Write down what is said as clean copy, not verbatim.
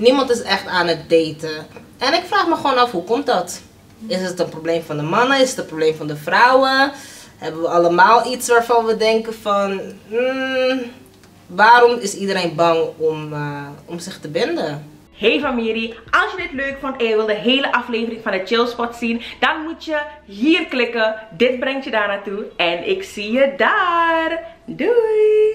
Niemand is echt aan het daten. En ik vraag me gewoon af, hoe komt dat? Is het een probleem van de mannen? Is het een probleem van de vrouwen? Hebben we allemaal iets waarvan we denken van... waarom is iedereen bang om zich te binden? Hey familie, als je dit leuk vond en je wil de hele aflevering van de Chillspot zien, dan moet je hier klikken. Dit brengt je daar naartoe en ik zie je daar. Doei!